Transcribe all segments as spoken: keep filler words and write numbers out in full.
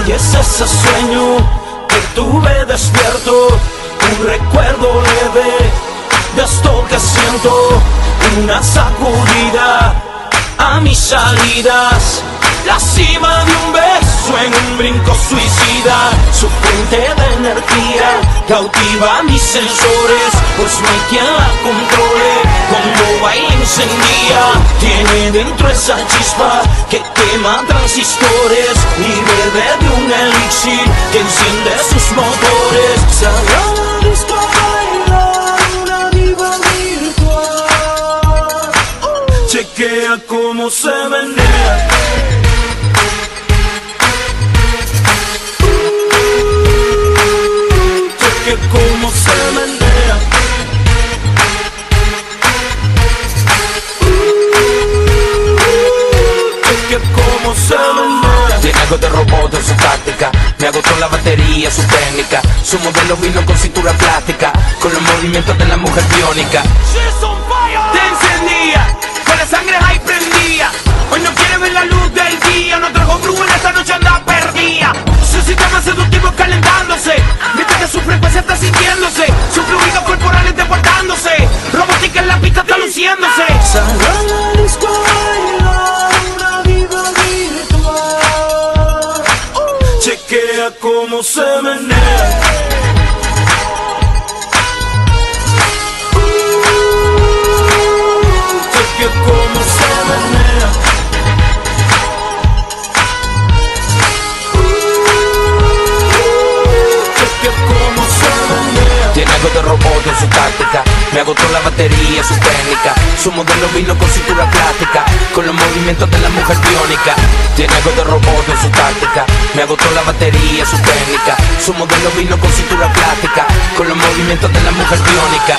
Y es ese sueño que tuve despierto, un recuerdo leve de esto que siento, una sacudida a mis salidas, la cima de un beso en un brinco suicida, su fuente de energía cautiva mis sensores, pues no hay quien la controle, cuando baila encendida, tiene dentro esa chispa que quema transistores y bebe de un elixir que enciende sus motores. Se abre la disco a bailar una diva virtual, chequea cómo se menea. Que como se menea, uh, que como se menea. Tiene algo de robot en su táctica, me agotó la batería, su técnica. Su modelo vino con cintura plástica, con los movimientos de la mujer biónica. Te encendía, con la sangre ahí prendía. Hoy no quiere ver la luz del día, no trajo brujo en esta noche anda perdida. Su sistema seductivo calentándose, mientras que su frecuencia está sintiéndose, sus fluidos corporales desbordándose, robótica en la pista está luciéndose. Salga a la disco a bailar una diva virtual, uh, chequea cómo se menea. Uh, chequea cómo se menea. Tiene algo de robot en su táctica, me agotó la batería, su técnica. Su modelo vino con cintura plástica, con los movimientos de la mujer biónica. Tiene algo de robot en su táctica, me agotó la batería, su técnica. Su modelo vino con cintura plástica, con los movimientos de la mujer biónica.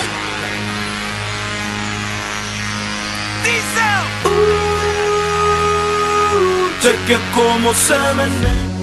Uh, chequea cómo se menea.